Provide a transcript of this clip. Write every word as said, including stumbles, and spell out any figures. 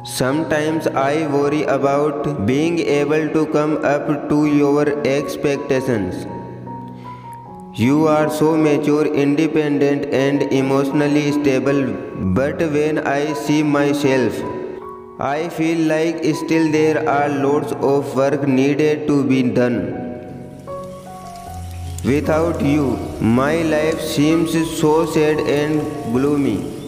Sometimes I worry about being able to come up to your expectations. You are so mature, independent, and emotionally stable, but when I see myself, I feel like still there are lots of work needed to be done. Without you, my life seems so sad and gloomy.